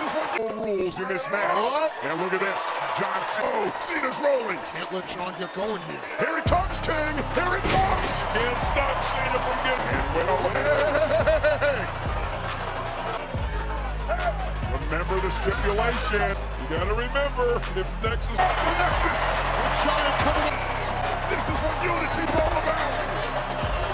is what rules in this match. What? And look at this. John Cena. Cena's rolling. Can't let John get going here. Here he comes, King. Here he comes. Can't stop Cena from getting it. Remember the stipulation. You gotta remember, if Nexus. Nexus! Giant coming up. This is what Unity's all about.